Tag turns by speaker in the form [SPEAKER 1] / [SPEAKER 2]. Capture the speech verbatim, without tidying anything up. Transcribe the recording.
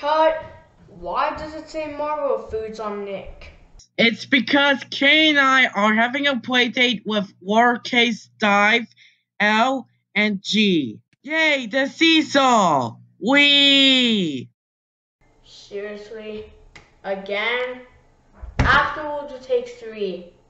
[SPEAKER 1] Cut. Why does it say Maro Foods on Nick?
[SPEAKER 2] It's because Kay and I are having a play date with lowercase dive, L, and G. Yay, the Seesaw! Whee!
[SPEAKER 1] Seriously? Again? After we'll just take three.